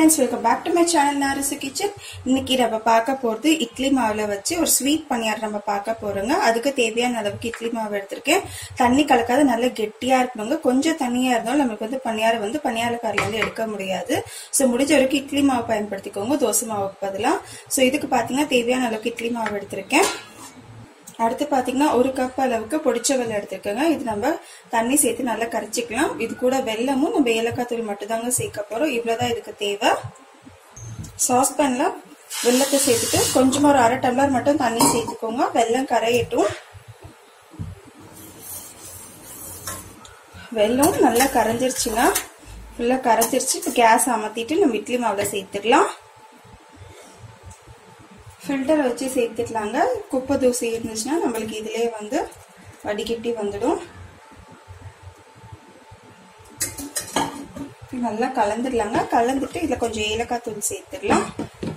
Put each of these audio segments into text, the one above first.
friends, welcome back to my channel Narusu Kitchen. இன்னைக்கு நம்ம பார்க்க போறது இட்லி மாவுல வச்சு ஒரு ஸ்வீட் பணியாரம் நம்ம பார்க்க போறோங்க. அதுக்கு தேவையான அளவுக்கு இட்லி மாவு எடுத்துர்க்கேன். தண்ணி கலக்காத நல்ல கெட்டியா இருக்கணுங்க. கொஞ்சம் தண்ணியா இருந்தாலும் நமக்கு வந்து பணியாரம் பணியாரக்காரில இருந்து எடுக்க முடியாது. சோ முடிஞ்ச வரைக்கும் இட்லி மாவு பயன்படுத்திக்கோங்க தோசை மாவுக்கு பதிலா. சோ இதுக்கு பாத்தீங்கன்னா தேவையான அளவுக்கு இட்லி மாவு எடுத்துர்க்கேன். அடுத்து பாத்தீங்கன்னா ஒரு கப் அளவுக்கு பொடிச்ச வெல்லம் எடுத்துக்கோங்க. இது நம்ம தண்ணி சேர்த்து நல்லா கரைச்சிக்கலாம். இது கூட வெல்லமும் நம்ம ஏலக்காய் தூள் மட்டும் தாங்க சேர்க்க போறோம். இவ்வளவுதான் இதுக்கு தேவை. சாஸ்பேன்ல வெல்லத்தை சேர்த்துட்டு கொஞ்சமா ஒரு அரை டம்ளர் மட்டும் தண்ணி சேர்த்துக்கோங்க. வெல்லம் கரையட்டும். வெல்லம் நல்லா கரைஞ்சிருச்சுங்க. ஃபுல்லா கரைஞ்சிருச்சு. இப்போ கேஸ் அமர்த்திட்டு நம்ம இட்லி மாவுல சேர்த்துக்கலாம். ஃபில்டரை வச்சு சேர்த்துக்கலாங்க. குப்பை தூசி இருந்துச்சுன்னா நம்மளுக்கு இதுலயே வந்து வடிகட்டி வந்துடும். நல்லா கலந்துடலாங்க. கலந்துட்டு இதுல கொஞ்சம் ஏலக்காய் தூள் சேர்த்துடலாம்.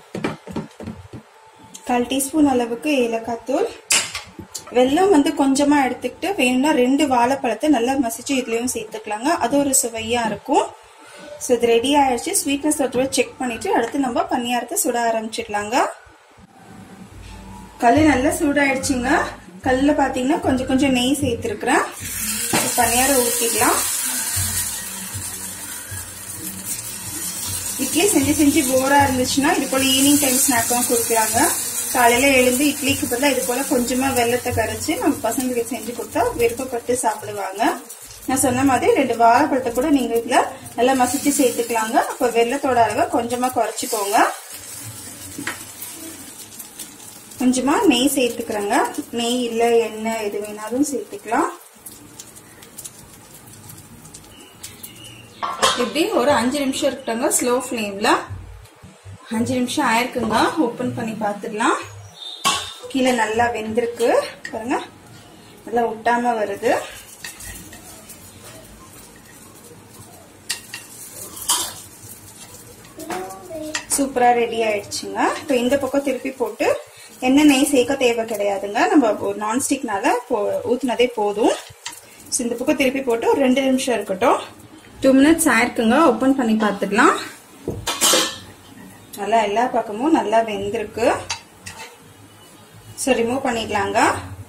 1/4 டீஸ்பூன் அளவுக்கு ஏலக்காய் தூள். வெல்லம் வந்து கொஞ்சமா எடுத்துக்கிட்டு வேணும்னா 2 வாழைப்பழத்தை நல்லா மசிச்சு இதுலயும் சேர்த்துக்கலாங்க. அது ஒரு சுவையா இருக்கும். ஸோ இது ரெடி ஆயிடுச்சு. ஸ்வீட்னஸ் செக் பண்ணிட்டு அடுத்து நம்ம பணியாரத்தை சுட ஆரம்பிச்சிடலாங்க. கல் நல்லா சூடாயிடுச்சுங்க. கல்ல பாத்தீங்கன்னா கொஞ்சம் நெய் சேர்த்திருக்கிறேன். பணியாரம் ஊத்திக்கலாம். இட்லி செஞ்சு போரா இருந்துச்சுன்னா இது போல ஈவினிங் டைம் ஸ்நாக்கா கொடுக்கலாங்க. காலையில எழுந்து இட்லிக்கு பதிலா இது போல கொஞ்சமா வெல்லத்தை கரைச்சு நம்ம பசங்களுக்கு செஞ்சு கொடுத்தா விருப்பப்பட்டு சாப்பிடுவாங்க. நான் சொன்ன மாதிரி 2 வாழைப்பழத்தை கூட நீங்க இதுல நல்லா மசிச்சு சேர்த்துக்கலாங்க. அப்ப வெல்லத்தோட அளவை கொஞ்சமா குறைச்சிக்கோங்க. கொஞ்சமா நெய் சேர்த்துக்கிறேங்க. நெய் இல்ல எண்ணெய் எது வேணாலும் சேர்த்துக்கலாம். இப்படி ஒரு 5 நிமிஷம் இருக்கட்டுங்க ஸ்லோ ஃபிளேம்ல. 5 நிமிஷம் ஆயிருக்குங்க. ஓபன் பண்ணி பார்த்துடலாம். கீழே நல்லா வெந்திருக்கு பாருங்க. நல்லா ஒட்டாம வருது. சூப்பரா ரெடி ஆயிடுச்சுங்க. இப்போ இந்த பக்கம் திருப்பி போட்டு எண்ணெய் நெய் சேர்க்க தேவை கிடையாதுங்க. நம்ம நான்ஸ்டிக்னால ஊத்துனதே போதும். இந்த பக்கம் திருப்பி போட்டு ஒரு 2 நிமிஷம் இருக்கட்டும். 2 மினிட்ஸ் ஆயிருக்குங்க. ஓபன் பண்ணி பார்த்துடலாம். நல்லா எல்லா பக்கமும் நல்லா வெந்திருக்கு. ஸோ ரிமூவ் பண்ணிடலாங்க.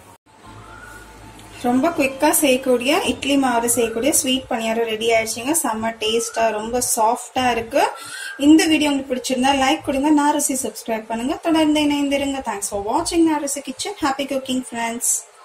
ரொம்ப குயிக்கா செய்யக்கூடிய இட்லி மாவு செய்யக்கூடிய ஸ்வீட் பணியாரம் ரெடி ஆயிடுச்சுங்க. செம்ம டேஸ்டா ரொம்ப சாஃப்டா இருக்கு. இந்த வீடியோ உங்களுக்கு பிடிச்சிருந்தா லைக் கொடுங்க. நாருசி சப்ஸ்கிரைப் பண்ணுங்க. தொடர்ந்து இணைந்திருங்க. தேங்க்ஸ் ஃபார் வாட்சிங் Narusi kitchen. Happy cooking friends.